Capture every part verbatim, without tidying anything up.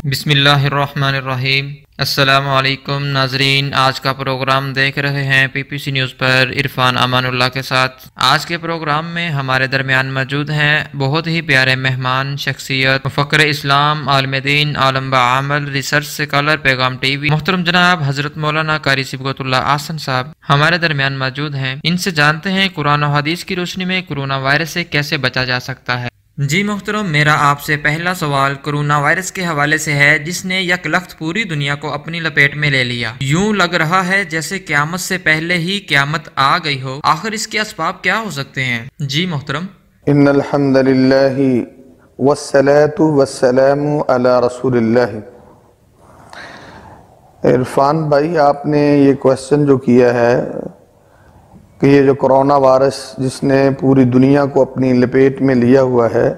بسم اللہ الرحمن الرحیم۔ السلام علیکم ناظرین، آج کا پروگرام دیکھ رہے ہیں پی پی سی نیوز پر عرفان امان اللہ کے ساتھ۔ آج کے پروگرام میں ہمارے درمیان موجود ہیں بہت ہی پیارے مہمان، شخصیت، مفکر اسلام، عالم دین، عالم بعمل، research scholar, Paigham TV, محترم جناب حضرت مولانا قاری صبغت اللہ احسن صاحب ہمارے درمیان موجود ہیں۔ ان سے جانتے ہیں قرآن و حدیث کی روشنی میں کرونا وائرس سے کیسے بچا جا سکتا ہے۔ جی محترم، میرا آپ سے پہلا سوال کرونا وائرس کے حوالے سے ہے، جس نے یک لخت پوری دنیا کو اپنی لپیٹ میں لے لیا۔ یوں لگ رہا ہے جیسے قیامت سے پہلے ہی قیامت آ گئی ہو۔ آخر اس کے اسباب کیا ہو سکتے ہیں؟ جی محترم۔ ان الحمد للہ والصلاة والسلام علی رسول اللہ۔ عرفان بھائی، آپ نے یہ کویسچن جو کیا ہے کہ یہ جو کرونا وائرس جس نے پوری دنیا کو اپنی لپیٹ میں لیا ہوا ہے،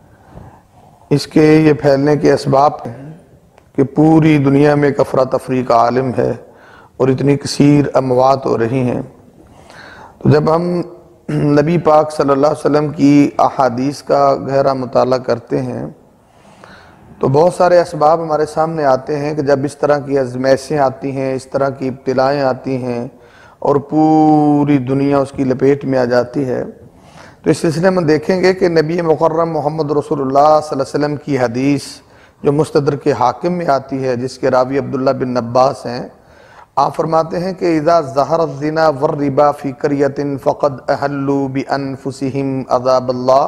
اس کے یہ پھیلنے کے اسباب ہیں کہ پوری دنیا میں ایک افراتفری کا عالم ہے اور اتنی کثیر اموات ہو رہی ہیں۔ تو جب ہم نبی پاک صلی اللہ علیہ وسلم کی احادیث کا گہرا مطالعہ کرتے ہیں تو بہت سارے اسباب ہمارے سامنے آتے ہیں کہ جب اس طرح کی آزمائشیں آتی ہیں، اس طرح کی ابتلائیں آتی ہیں اور پوری دنیا اس کی لپیٹ میں آ جاتی ہے، تو اس سلسلے میں دیکھیں گے کہ نبی مکرم محمد رسول اللہ صلی اللہ علیہ وسلم کی حدیث جو مستدرک حاکم میں آتی ہے، جس کے راوی عبداللہ بن عباس ہیں، آپ فرماتے ہیں کہ اذا ظہر الزنا والربا فی قریۃ فقد احلوا بانفسہم عذاب اللہ۔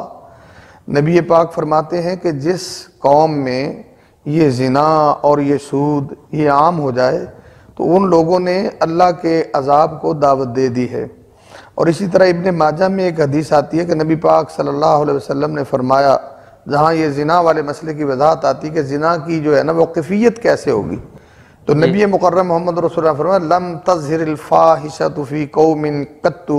نبی پاک فرماتے ہیں کہ جس قوم میں یہ زنا اور یہ سود یہ عام ہو جائے تو ان لوگوں نے اللہ کے عذاب کو دعوت دے دی ہے۔ اور اسی طرح ابن ماجہ میں ایک حدیث آتی ہے کہ نبی پاک صلی اللہ علیہ وسلم نے فرمایا، جہاں یہ زنا والے مسئلے کی وضاحت آتی ہے کہ زنا کی جو ہے نا وہ کیفیت کیسے ہوگی، تو نبی مکرم محمد رسول اللہ فرمایا لم تظہر الفاحشۃ فی قوم قط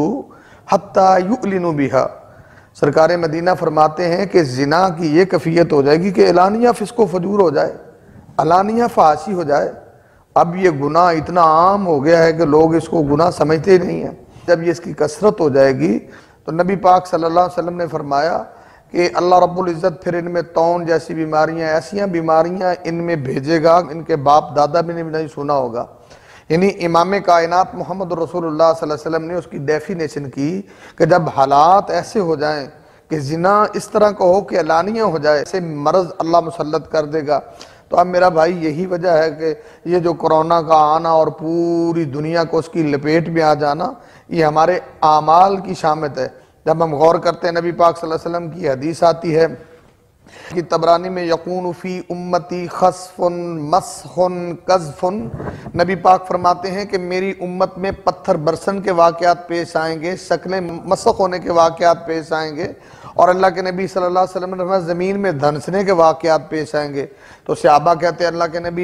حتی یعلنوا بہا۔ سرکار مدینہ فرماتے ہیں کہ زنا کی یہ کیفیت ہو جائے گی کہ اعلانیہ فسق و فجور ہو جائے، اعلانیہ فحاشی ہو جائے۔ اب یہ گناہ اتنا عام ہو گیا ہے کہ لوگ اس کو گناہ سمجھتے ہی نہیں ہیں۔ جب یہ اس کی کثرت ہو جائے گی تو نبی پاک صلی اللہ علیہ وسلم نے فرمایا کہ اللہ رب العزت پھر ان میں طاعون جیسی بیماریاں، ایسیاں بیماریاں ان میں بھیجے گا ان کے باپ دادا بھی نہیں سنا ہوگا۔ یعنی امام کائنات محمد رسول اللہ صلی اللہ علیہ وسلم نے اس کی ڈیفینیشن کی کہ جب حالات ایسے ہو جائیں کہ زنا اس طرح کا ہو کہ اعلانیہ ہو جائے، ایسے مرض اللہ مسلط کر دے گا۔ تو اب میرا بھائی یہی وجہ ہے کہ یہ جو کرونا کا آنا اور پوری دنیا کو اس کی لپیٹ میں آ جانا، یہ ہمارے اعمال کی شامت ہے۔ جب ہم غور کرتے ہیں نبی پاک صلی اللہ علیہ وسلم کی حدیث آتی ہے کہ طبرانی میں یقون فی امتی خسف مسخ قذف، نبی پاک فرماتے ہیں کہ میری امت میں پتھر برسن کے واقعات پیش آئیں گے، شکلیں مسخ ہونے کے واقعات پیش آئیں گے، اور اللہ کے نبی صلی اللہ علیہ وسلم نے فرمایا زمین میں دھنسنے کے واقعات پیش آئیں گے۔ تو صحابہ کہتے ہیں اللہ کے نبی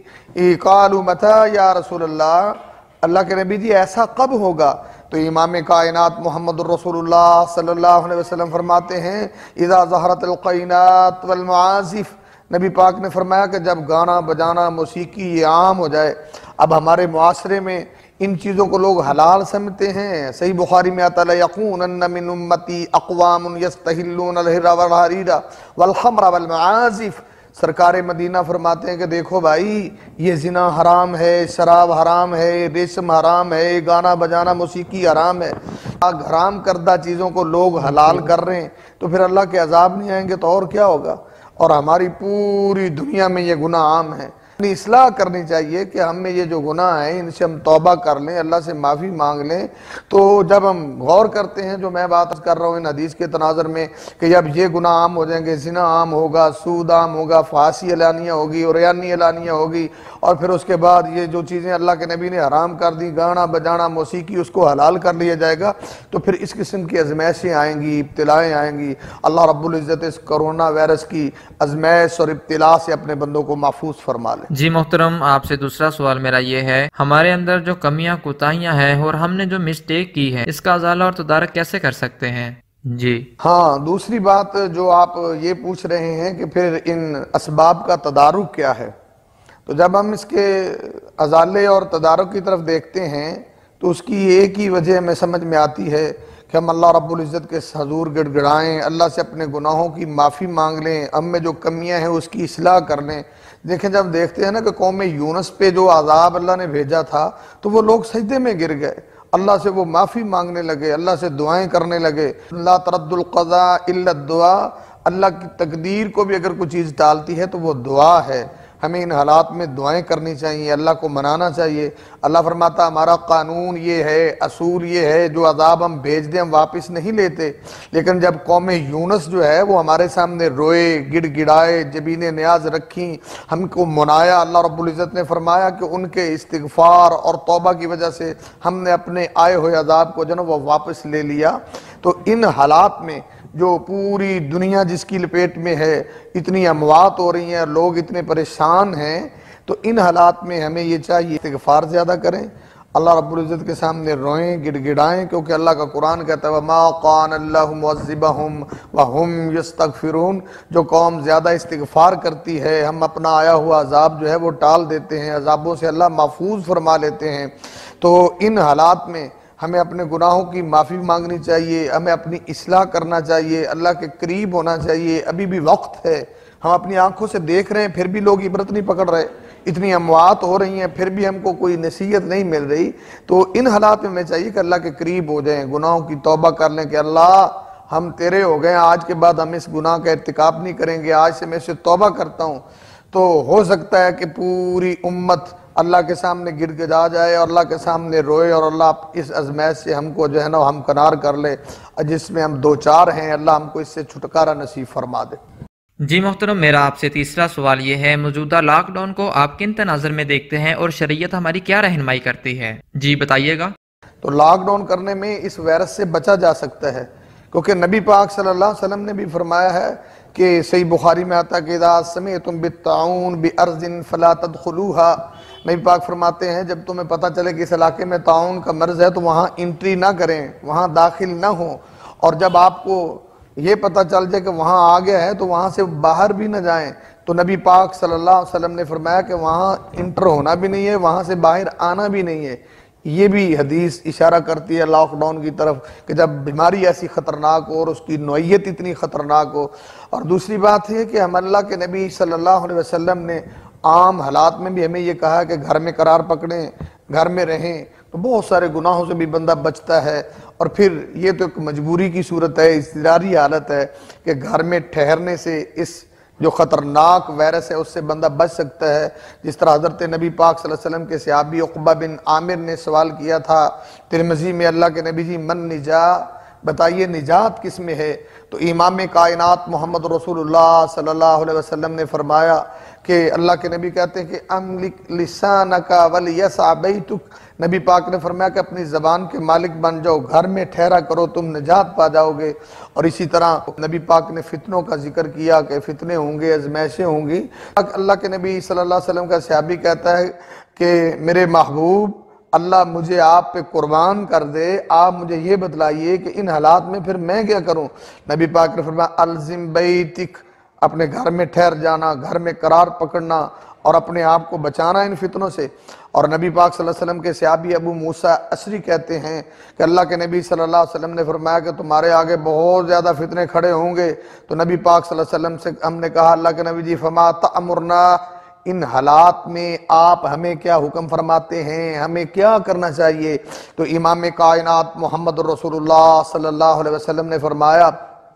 جی قالوا متی یا رسول اللہ، اللہ کے نبی جی ایسا کب ہوگا؟ تو امام کائنات محمد رسول اللہ صلی اللہ علیہ وسلم فرماتے ہیں اذا ظہرت القینات والمعازف، نبی پاک نے فرمایا کہ جب گانا بجانا موسیقی یہ عام ہو جائے۔ اب ہمارے معاشرے میں ان چیزوں کو لوگ حلال سمجھتے ہیں۔ صحیح بخاری میں آتا ہے یقونن من امتی اقوام یستحلون الحر والحریر والخمر والمعازف۔ سرکار مدینہ فرماتے ہیں کہ دیکھو بھائی، یہ زنا حرام ہے، شراب حرام ہے، ریشم حرام ہے، گانا بجانا موسیقی حرام ہے۔ حرام کردہ چیزوں کو لوگ حلال کر رہے ہیں تو پھر اللہ کے عذاب نہیں آئیں گے تو اور کیا ہوگا؟ اور ہماری پوری دنیا میں یہ گناہ عام ہے۔ اصلاح کرنی چاہیے کہ ہم میں یہ جو گناہ ہیں ان سے ہم توبہ کر لیں، اللہ سے معافی مانگ لیں۔ تو جب ہم غور کرتے ہیں، جو میں بات کر رہا ہوں ان حدیث کے تناظر میں، کہ جب یہ گناہ عام ہو جائیں گے، زنا عام ہوگا، سود عام ہوگا، فحاشی اعلانیہ ہوگی اور ریانی اعلانیہ ہوگی، اور پھر اس کے بعد یہ جو چیزیں اللہ کے نبی نے حرام کر دی، گانا بجانا موسیقی، اس کو حلال کر لیا جائے گا، تو پھر اس قسم کی آزمائشیں آئیں گی، ابتلائیں آئیں گی۔ اللہ رب العزت اس کرونا وائرس کی آزمائش اور ابتلا سے اپنے بندوں کو محفوظ فرما لے۔ جی محترم، آپ سے دوسرا سوال میرا یہ ہے، ہمارے اندر جو کمیاں کوتاہیاں ہیں اور ہم نے جو مسٹیک کی ہے، اس کا ازالہ اور تدارک کیسے کر سکتے ہیں؟ جی ہاں، دوسری بات جو آپ یہ پوچھ رہے ہیں کہ پھر ان اسباب کا تدارک کیا ہے، تو جب ہم اس کے ازالے اور تدارک کی طرف دیکھتے ہیں تو اس کی ایک ہی وجہ ہمیں سمجھ میں آتی ہے کہ ہم اللہ رب العزت کے حضور گڑ گڑائیں، اللہ سے اپنے گناہوں کی معافی مانگ لیں، ہم میں جو کمیاں ہیں اس کی اصلاح کر لیں۔ دیکھیں جب دیکھتے ہیں نا کہ قوم یونس پہ جو عذاب اللہ نے بھیجا تھا تو وہ لوگ سجدے میں گر گئے، اللہ سے وہ معافی مانگنے لگے، اللہ سے دعائیں کرنے لگے۔ لا ترد القضاء الا الدعاء، اللہ کی تقدیر کو بھی اگر کوئی چیز ٹالتی ہے تو وہ دعا ہے۔ ہمیں ان حالات میں دعائیں کرنی چاہیے، اللہ کو منانا چاہیے۔ اللہ فرماتا ہمارا قانون یہ ہے، اصول یہ ہے، جو عذاب ہم بھیج دیں ہم واپس نہیں لیتے۔ لیکن جب قوم یونس جو ہے وہ ہمارے سامنے روئے، گڑ گڑائے، جبین نیاز رکھیں، ہم کو منایا، اللہ رب العزت نے فرمایا کہ ان کے استغفار اور توبہ کی وجہ سے ہم نے اپنے آئے ہوئے عذاب کو جو ہے وہ واپس لے لیا۔ تو ان حالات میں جو پوری دنیا جس کی لپیٹ میں ہے، اتنی اموات ہو رہی ہیں، لوگ اتنے پریشان ہیں، تو ان حالات میں ہمیں یہ چاہیے استغفار زیادہ کریں، اللہ رب العزت کے سامنے روئیں، گڑ گڑائیں، کیونکہ اللہ کا قرآن کہتا ہے وَمَا قَانَ اللَّهُ مُعَذِّبَهُمْ وَهُمْ يَسْتَغْفِرُونَ، جو قوم زیادہ استغفار کرتی ہے ہم اپنا آیا ہوا عذاب جو ہے وہ ٹال دیتے ہیں، عذابوں سے اللہ محفوظ فرما لیتے ہیں۔ تو ان حالات میں ہمیں اپنے گناہوں کی معافی مانگنی چاہیے، ہمیں اپنی اصلاح کرنا چاہیے، اللہ کے قریب ہونا چاہیے۔ ابھی بھی وقت ہے، ہم اپنی آنکھوں سے دیکھ رہے ہیں پھر بھی لوگ عبرت نہیں پکڑ رہے، اتنی اموات ہو رہی ہیں پھر بھی ہم کو کوئی نصیحت نہیں مل رہی۔ تو ان حالات میں ہمیں چاہیے کہ اللہ کے قریب ہو جائیں، گناہوں کی توبہ کر لیں کہ اللہ ہم تیرے ہو گئے، آج کے بعد ہم اس گناہ کا ارتکاب نہیں کریں گے، آج سے میں اسے توبہ کرتا ہوں۔ تو ہو سکتا ہے کہ پوری امت اللہ کے سامنے گر گڑا جائے اور اللہ کے سامنے روئے، اور اللہ اس ازمیت سے ہم کو جو ہے نا ہمکنار کر لے جس میں ہم دو چار ہیں، اللہ ہم کو اس سے چھٹکارا نصیب فرما دے۔ جی محترم، میرا آپ سے تیسرا سوال یہ ہے، موجودہ لاک ڈاؤن کو آپ کن تناظر میں دیکھتے ہیں اور شریعت ہماری کیا رہنمائی کرتی ہے؟ جی بتائیے گا۔ تو لاک ڈاؤن کرنے میں اس وائرس سے بچا جا سکتا ہے، کیونکہ نبی پاک صلی اللہ علیہ وسلم نے بھی فرمایا ہے کہ صحیح بخاری میں آتا کہ اذا سمعتم بالطاعون بارض فلا تدخلوها، نبی پاک فرماتے ہیں جب تمہیں پتہ چلے کہ اس علاقے میں طاعون کا مرض ہے تو وہاں انٹری نہ کریں، وہاں داخل نہ ہوں، اور جب آپ کو یہ پتہ چل جائے کہ وہاں آ گیا ہے تو وہاں سے باہر بھی نہ جائیں۔ تو نبی پاک صلی اللہ علیہ وسلم نے فرمایا کہ وہاں انٹر ہونا بھی نہیں ہے، وہاں سے باہر آنا بھی نہیں ہے۔ یہ بھی حدیث اشارہ کرتی ہے لاک ڈاؤن کی طرف کہ جب بیماری ایسی خطرناک ہو اور اس کی نوعیت اتنی خطرناک ہو۔ اور دوسری بات ہے کہ ہم اللہ کے نبی صلی اللہ علیہ وسلم نے عام حالات میں بھی ہمیں یہ کہا کہ گھر میں قرار پکڑیں، گھر میں رہیں، تو بہت سارے گناہوں سے بھی بندہ بچتا ہے۔ اور پھر یہ تو ایک مجبوری کی صورت ہے، اضطراری حالت ہے کہ گھر میں ٹھہرنے سے اس جو خطرناک وائرس ہے اس سے بندہ بچ سکتا ہے۔ جس طرح حضرت نبی پاک صلی اللہ علیہ وسلم کے صحابی عقبہ بن عامر نے سوال کیا تھا ترمذی میں، اللہ کے نبی جی من نجا، بتائیے نجات کس میں ہے؟ تو امام کائنات محمد رسول اللہ صلی اللہ علیہ وسلم نے فرمایا کہ اللہ کے نبی کہتے ہیں کہ املک لسانک ولیسع بیتک، نبی پاک نے فرمایا کہ اپنی زبان کے مالک بن جاؤ، گھر میں ٹھہرا کرو، تم نجات پا جاؤ گے۔ اور اسی طرح نبی پاک نے فتنوں کا ذکر کیا کہ فتنے ہوں گے، ازمائشیں ہوں گی۔ اللہ کے نبی صلی اللہ علیہ وسلم کا صحابی کہتا ہے کہ میرے محبوب اللہ مجھے آپ پہ قربان کر دے، آپ مجھے یہ بتلائیے کہ ان حالات میں پھر میں کیا کروں؟ نبی پاک نے فرمایا الزم بیتک، اپنے گھر میں ٹھہر جانا، گھر میں قرار پکڑنا اور اپنے آپ کو بچانا ان فتنوں سے۔ اور نبی پاک صلی اللہ علیہ وسلم کے صحابی ابو موسیٰ اشعری کہتے ہیں کہ اللہ کے نبی صلی اللہ علیہ وسلم نے فرمایا کہ تمہارے آگے بہت زیادہ فتنے کھڑے ہوں گے۔ تو نبی پاک صلی اللہ علیہ وسلم سے ہم نے کہا اللہ کے نبی جی فما تأمرنا، ان حالات میں آپ ہمیں کیا حکم فرماتے ہیں، ہمیں کیا کرنا چاہیے؟ تو امام کائنات محمد رسول اللہ صلی اللہ علیہ وسلم نے فرمایا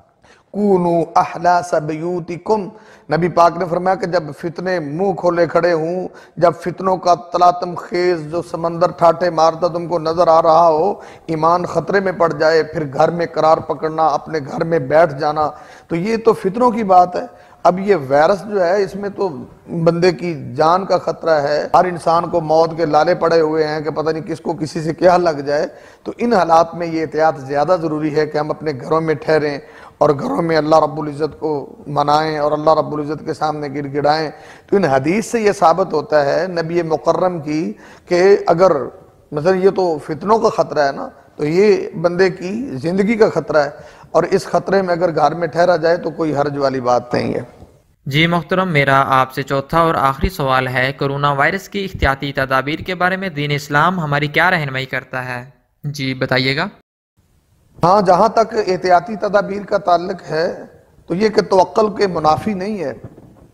کونو احلاس بیوتکم، نبی پاک نے فرمایا کہ جب فتنے منہ کھولے کھڑے ہوں، جب فتنوں کا تلاطم خیز جو سمندر ٹھاٹے مارتا تم کو نظر آ رہا ہو، ایمان خطرے میں پڑ جائے، پھر گھر میں قرار پکڑنا، اپنے گھر میں بیٹھ جانا۔ تو یہ تو فتنوں کی بات ہے۔ اب یہ وائرس جو ہے اس میں تو بندے کی جان کا خطرہ ہے، ہر انسان کو موت کے لالے پڑے ہوئے ہیں کہ پتہ نہیں کس کو کسی سے کیا لگ جائے۔ تو ان حالات میں یہ احتیاط زیادہ ضروری ہے کہ ہم اپنے گھروں میں ٹھہریں اور گھروں میں اللہ رب العزت کو منائیں اور اللہ رب العزت کے سامنے گڑ گڑائیں۔ تو ان حدیث سے یہ ثابت ہوتا ہے نبی مکرم کی کہ اگر مثلا یہ تو فتنوں کا خطرہ ہے نا، تو یہ بندے کی زندگی کا خطرہ ہے، اور اس خطرے میں اگر گھر میں ٹھہرا جائے تو کوئی حرج والی بات نہیں ہے۔ جی محترم، میرا آپ سے چوتھا اور آخری سوال ہے، کرونا وائرس کی احتیاطی تدابیر کے بارے میں دین اسلام ہماری کیا رہنمائی کرتا ہے؟ جی بتائیے گا۔ ہاں، جہاں تک احتیاطی تدابیر کا تعلق ہے تو یہ کہ توکل کے منافی نہیں ہے،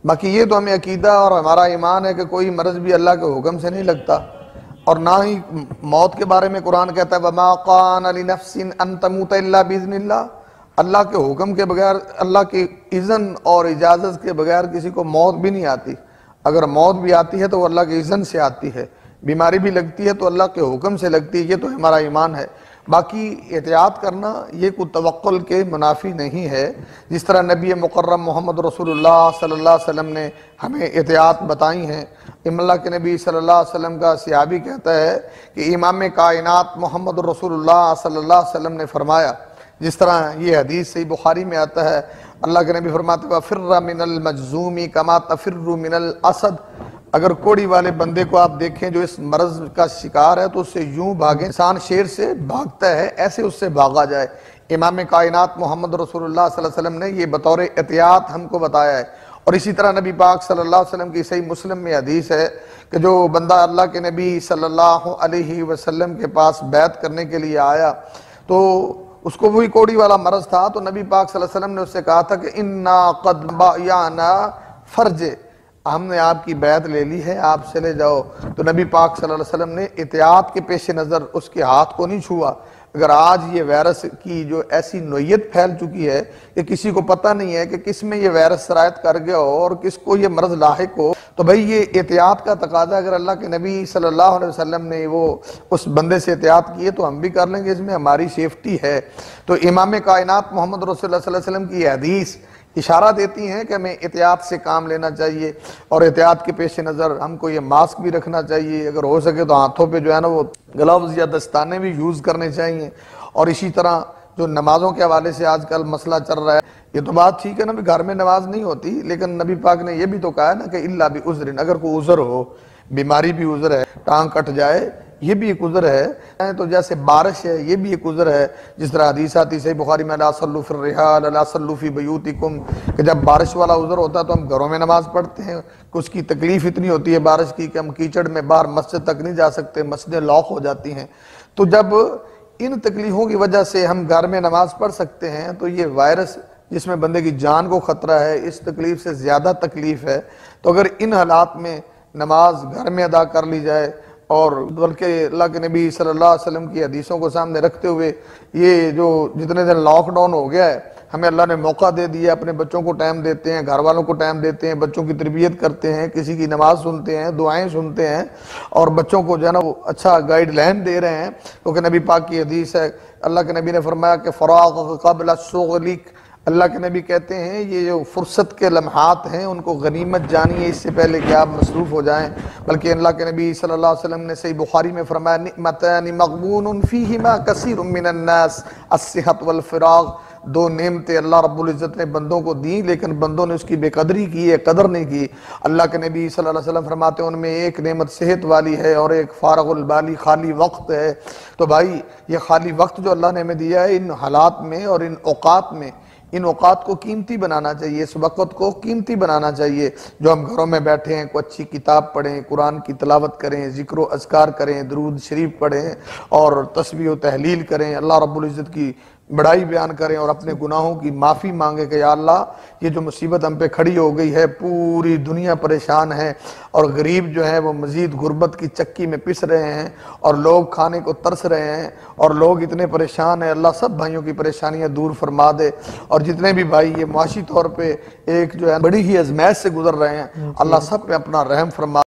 باقی یہ تو ہمیں عقیدہ اور ہمارا ایمان ہے کہ کوئی مرض بھی اللہ کے حکم سے نہیں لگتا، اور نہ ہی موت کے بارے میں قرآن کہتا ہے وَمَا قَانَ لِنَفْسٍ أَن تَمُوتَ إِلَّا بِإِذْنِ اللَّهِ، اللہ کے حکم کے بغیر، اللہ کی اذن اور اجازت کے بغیر کسی کو موت بھی نہیں آتی۔ اگر موت بھی آتی ہے تو وہ اللہ کے اذن سے آتی ہے، بیماری بھی لگتی ہے تو اللہ کے حکم سے لگتی ہے، یہ تو ہمارا ایمان ہے۔ باقی احتیاط کرنا یہ کوئی توکل کے منافی نہیں ہے، جس طرح نبی مکرم محمد رسول اللہ صلی اللہ علیہ وسلم نے ہمیں احتیاط بتائی ہیں۔ اللہ کے نبی صلی اللہ علیہ وسلم کا صحابی کہتا ہے کہ امام کائنات محمد رسول اللہ صلی اللہ علیہ وسلم نے فرمایا، جس طرح یہ حدیث صحیح بخاری میں آتا ہے، اللہ کے نبی فرماتے ہیں فِرَّ مِنَ الْمَجْزُومِ كَمَا تَفِرُّ مِنَ الْأَسَدِ، اگر کوڑی والے بندے کو آپ دیکھیں جو اس مرض کا شکار ہے تو اس سے یوں بھاگیں، انسان شیر سے بھاگتا ہے ایسے اس سے بھاگا جائے۔ امام کائنات محمد رسول اللہ صلی اللہ علیہ وسلم نے یہ بطور احتیاط ہم کو بتایا ہے۔ اور اسی طرح نبی پاک صلی اللہ علیہ وسلم کی صحیح مسلم میں حدیث ہے کہ جو بندہ اللہ کے نبی صلی اللہ علیہ وسلم کے پاس بیعت کرنے کے لیے آیا تو اس کو وہی کوڑی والا مرض تھا، تو نبی پاک صلی اللہ علیہ وسلم نے اس سے کہا تھا کہ اِنَّا قَدْ بَعْيَانَا فَرْجِ، ہم نے آپ کی بیعت لے لی ہے، آپ چلے جاؤ۔ تو نبی پاک صلی اللہ علیہ وسلم نے احتیاط کے پیش نظر اس کے ہاتھ کو نہیں چھوا۔ اگر آج یہ وائرس کی جو ایسی نوعیت پھیل چکی ہے کہ کسی کو پتہ نہیں ہے کہ کس میں یہ وائرس سرایت کر گیا ہو اور کس کو یہ مرض لاحق ہو، تو بھئی یہ احتیاط کا تقاضا اگر اللہ کے نبی صلی اللہ علیہ وسلم نے وہ اس بندے سے احتیاط کیے تو ہم بھی کر لیں گے، اس میں ہماری سیفٹی ہے۔ تو امام کائنات محمد رسول اللہ صلی اللہ علیہ وسلم کی حدیث اشارہ دیتی ہیں کہ ہمیں احتیاط سے کام لینا چاہیے، اور احتیاط کے پیش نظر ہم کو یہ ماسک بھی رکھنا چاہیے، اگر ہو سکے تو ہاتھوں پہ جو ہے نا وہ گلوز یا دستانے بھی یوز کرنے چاہیے۔ اور اسی طرح جو نمازوں کے حوالے سے آج کل مسئلہ چل رہا ہے، یہ تو بات ٹھیک ہے نا بھی گھر میں نماز نہیں ہوتی، لیکن نبی پاک نے یہ بھی تو کہا ہے نا کہ الا بعذر، اگر کوئی عذر ہو، بیماری بھی عذر ہے، ٹانگ کٹ جائے یہ بھی ایک عذر ہے، تو جیسے بارش ہے یہ بھی ایک عذر ہے، جس طرح حدیث آتی صحیح بخاری میں لا صلوا فی الرحال لا صلوا فی بیوتکم، کہ جب بارش والا عذر ہوتا ہے تو ہم گھروں میں نماز پڑھتے ہیں، کہ اس کی تکلیف اتنی ہوتی ہے بارش کی کہ ہم کیچڑ میں باہر مسجد تک نہیں جا سکتے، مسجدیں لاک ہو جاتی ہیں۔ تو جب ان تکلیفوں کی وجہ سے ہم گھر میں نماز پڑھ سکتے ہیں تو یہ وائرس جس میں بندے کی جان کو خطرہ ہے، اس تکلیف سے زیادہ تکلیف ہے۔ تو اگر ان حالات میں نماز گھر میں ادا کر لی جائے، اور بلکہ اللہ کے نبی صلی اللہ علیہ وسلم کی حدیثوں کو سامنے رکھتے ہوئے یہ جو جتنے دن لاک ڈاؤن ہو گیا ہے ہمیں اللہ نے موقع دے دیا، اپنے بچوں کو ٹائم دیتے ہیں، گھر والوں کو ٹائم دیتے ہیں، بچوں کی تربیت کرتے ہیں، کسی کی نماز سنتے ہیں، دعائیں سنتے ہیں، اور بچوں کو جو ہے نا وہ اچھا گائیڈ لائن دے رہے ہیں، کیونکہ نبی پاک کی حدیث ہے، اللہ کے نبی نے فرمایا کہ فراغ قبل الشغلک، اللہ کے نبی کہتے ہیں یہ جو فرصت کے لمحات ہیں ان کو غنیمت جانیے اس سے پہلے کہ آپ مصروف ہو جائیں۔ بلکہ اللہ کے نبی صلی اللہ علیہ وسلم نے صحیح بخاری میں فرمایا نعمتان مغبون فیہما کثیر من الناس الصحت والفراغ، دو نعمتیں اللہ رب العزت نے بندوں کو دیں لیکن بندوں نے اس کی بے قدری کی ہے، قدر نہیں کی۔ اللہ کے نبی صلی اللہ علیہ وسلم فرماتے ہیں ان میں ایک نعمت صحت والی ہے اور ایک فارغ البالی خالی وقت ہے۔ تو بھائی یہ خالی وقت جو اللہ نے ہمیں دیا ہے ان حالات میں اور ان اوقات میں، ان اوقات کو قیمتی بنانا چاہیے، اس وقت کو قیمتی بنانا چاہیے۔ جو ہم گھروں میں بیٹھے ہیں کوئی اچھی کتاب پڑھیں، قرآن کی تلاوت کریں، ذکر و اذکار کریں، درود شریف پڑھیں اور تسبیح و تحلیل کریں، اللہ رب العزت کی بڑائی بیان کریں اور اپنے گناہوں کی معافی مانگیں کہ یا اللہ یہ جو مصیبت ہم پہ کھڑی ہو گئی ہے، پوری دنیا پریشان ہے اور غریب جو ہے وہ مزید غربت کی چکی میں پس رہے ہیں اور لوگ کھانے کو ترس رہے ہیں اور لوگ اتنے پریشان ہیں، اللہ سب بھائیوں کی پریشانیاں دور فرما دے، اور جتنے بھی بھائی یہ معاشی طور پہ ایک جو ہے بڑی ہی ازمائش سے گزر رہے ہیں اللہ سب پہ اپنا رحم فرما